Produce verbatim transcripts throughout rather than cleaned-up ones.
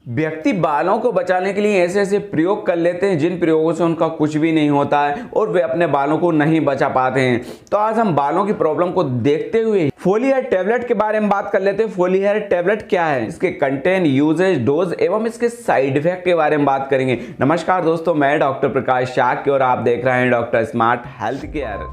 व्यक्ति बालों को बचाने के लिए ऐसे ऐसे प्रयोग कर लेते हैं जिन प्रयोगों से उनका कुछ भी नहीं होता है और वे अपने बालों को नहीं बचा पाते हैं। तो आज हम बालों की प्रॉब्लम को देखते हुए फोली हेयर टैबलेट के बारे में बात कर लेते हैं। फोली हेयर टैबलेट क्या है, इसके कंटेंट, यूजेज, डोज एवं इसके साइड इफेक्ट के बारे में बात करेंगे। नमस्कार दोस्तों, मैं डॉक्टर प्रकाश शाक्य और आप देख रहे हैं doctor smart health care.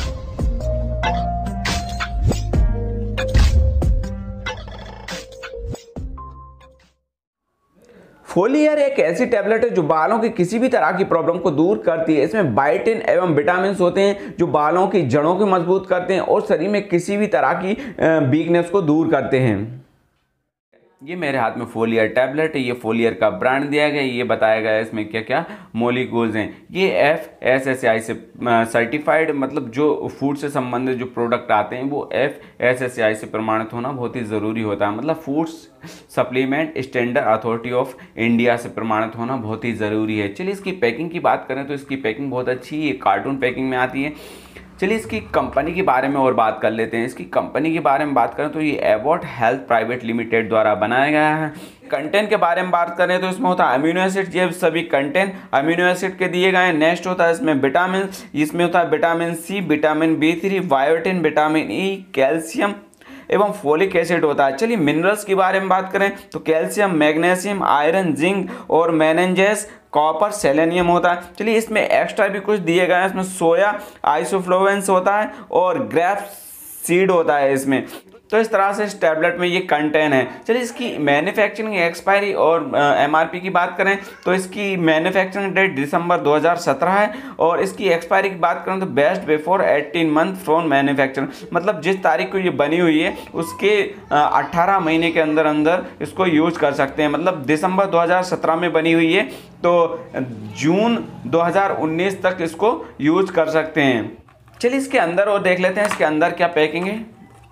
Foli Hair एक ऐसी टैबलेट है जो बालों की किसी भी तरह की प्रॉब्लम को दूर करती है। इसमें बायोटिन एवं विटामिन होते हैं जो बालों की जड़ों को मजबूत करते हैं और शरीर में किसी भी तरह की वीकनेस को दूर करते हैं। ये मेरे हाथ में फोली हेयर टैबलेट है। ये फोली हेयर का ब्रांड दिया गया है। ये बताया गया है इसमें क्या क्या मोलिक्यूल्स हैं। ये एफ एस एस आई से सर्टिफाइड, मतलब जो फूड से संबंधित जो प्रोडक्ट आते हैं वो एफ एस एस आई से प्रमाणित होना बहुत ही ज़रूरी होता है। मतलब foods supplement standard authority of India से प्रमाणित होना बहुत ही ज़रूरी है। चलिए इसकी पैकिंग की बात करें तो इसकी पैकिंग बहुत अच्छी है। ये कार्टून पैकिंग में आती है। चलिए इसकी कंपनी के बारे में और बात कर लेते हैं। इसकी कंपनी के बारे में बात करें तो ये एबॉट हेल्थ प्राइवेट लिमिटेड द्वारा बनाया गया है। कंटेंट के बारे में बात करें तो इसमें होता है अमीनो एसिड। ये सभी कंटेंट अमीनो एसिड के दिए गए हैं। नेक्स्ट होता है इसमें विटामिन। इसमें होता है vitamin C, vitamin B three, biotin, vitamin E, calcium एवं फोलिक एसिड होता है। चलिए मिनरल्स के बारे में बात करें तो कैल्शियम, मैग्नीशियम, आयरन, जिंक और मैनेंजेस, कॉपर, सेलेनियम होता है। चलिए इसमें एक्स्ट्रा भी कुछ दिए गए हैं। इसमें सोया आइसोफ्लोवेंस होता है और ग्रेप सीड होता है इसमें। तो इस तरह से इस टैबलेट में ये कंटेन है। चलिए इसकी मैन्युफैक्चरिंग एक्सपायरी और एमआरपी की बात करें तो इसकी मैन्युफैक्चरिंग डेट दिसंबर दो हज़ार सत्रह है और इसकी एक्सपायरी की बात करें तो बेस्ट बिफोर अठारह मंथ फ्रॉम मैन्युफैक्चरिंग, मतलब जिस तारीख को ये बनी हुई है उसके अट्ठारह महीने के अंदर अंदर इसको यूज कर सकते हैं। मतलब दिसंबर दो हज़ार सत्रह में बनी हुई है तो जून दो हज़ार उन्नीस तक इसको यूज कर सकते हैं। चलिए इसके अंदर और देख लेते हैं इसके अंदर क्या पैकिंग है।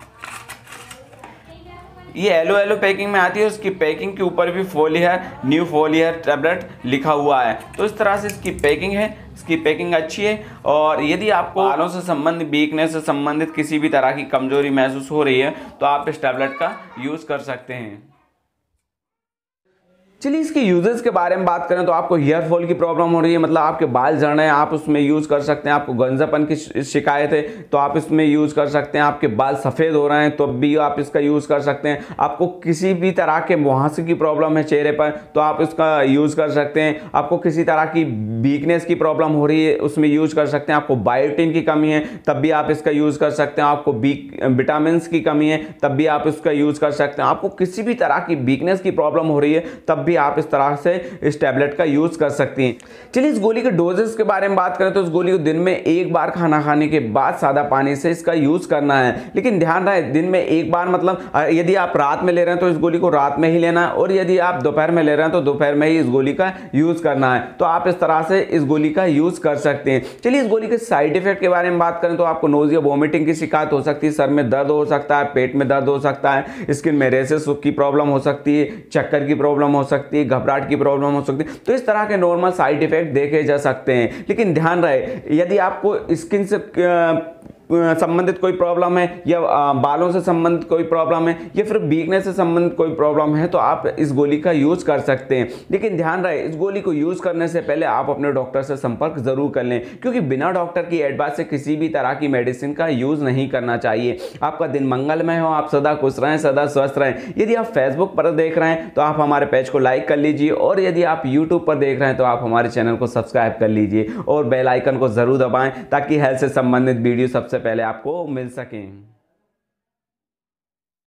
ये येलो येलो पैकिंग में आती है। उसकी पैकिंग के ऊपर भी Foli Hair new Foli Hair tablet लिखा हुआ है। तो इस तरह से इसकी पैकिंग है। इसकी पैकिंग अच्छी है और यदि आपको बालों से संबंधित, वीकनेस से संबंधित किसी भी तरह की कमजोरी महसूस हो रही है तो आप इस टैबलेट का यूज़ कर सकते हैं। चलिए इसके यूजेस के बारे में बात करें तो आपको हेयर फॉल की प्रॉब्लम हो रही है, मतलब आपके बाल झड़ रहे हैं, आप उसमें यूज़ कर सकते हैं। आपको गंजापन की शिकायत है तो आप इसमें यूज़ कर सकते हैं। आपके बाल सफ़ेद हो रहे हैं तो भी आप इसका यूज़ कर सकते हैं। आपको किसी भी तरह के मुहासे की प्रॉब्लम है चेहरे पर तो आप इसका यूज़ कर सकते हैं। आपको किसी तरह की वीकनेस की प्रॉब्लम हो रही है उसमें यूज़ कर सकते हैं। आपको बायोटिन की कमी है तब भी आप इसका यूज़ कर सकते हैं। आपको विटामिन की कमी है तब भी आप इसका यूज़ कर सकते हैं। आपको किसी भी तरह की वीकनेस की प्रॉब्लम हो रही है तब भी आप इस तरह से इस टैबलेट का यूज कर सकती हैं। चलिए इस गोली के डोजेस के बारे में बात करें तो इस गोली को दिन में एक बार खाना खाने के बाद सादा पानी से इसका यूज करना है। लेकिन ध्यान रहे दिन में एक बार, मतलब यदि आप रात में ले रहे हैं तो इस गोली को रात में ही लेना है और यदि आप दोपहर में ले रहे हैं तो दोपहर में ही इस गोली का यूज करना है। तो आप इस तरह से इस गोली का यूज कर सकते हैं। चलिए इस गोली के साइड इफेक्ट के बारे में बात करें तो आपको नोजिया, वोमिटिंग की शिकायत हो सकती है, सर में दर्द हो सकता है, पेट में दर्द हो सकता है, स्किन में रेशेस की प्रॉब्लम हो सकती है, चक्कर की प्रॉब्लम हो सकती है, घबराहट की प्रॉब्लम हो सकती है। तो इस तरह के नॉर्मल साइड इफेक्ट देखे जा सकते हैं। लेकिन ध्यान रहे यदि आपको स्किन से संबंधित कोई प्रॉब्लम है या बालों से संबंधित कोई प्रॉब्लम है या फिर वीकनेस से संबंधित कोई प्रॉब्लम है तो आप इस गोली का यूज कर सकते हैं। लेकिन ध्यान रहे इस गोली को यूज करने से पहले आप अपने डॉक्टर से संपर्क जरूर कर लें, क्योंकि बिना डॉक्टर की एडवाइस से किसी भी तरह की मेडिसिन का यूज नहीं करना चाहिए। आपका दिन मंगलमय हो, आप सदा खुश रहें, सदा स्वस्थ रहें। यदि आप फेसबुक पर देख रहे हैं तो आप हमारे पेज को लाइक कर लीजिए और यदि आप यूट्यूब पर देख रहे हैं तो आप हमारे चैनल को सब्सक्राइब कर लीजिए और बेल आइकन को जरूर दबाएं ताकि हेल्थ से संबंधित वीडियो सबसे पहले आपको मिल सकें।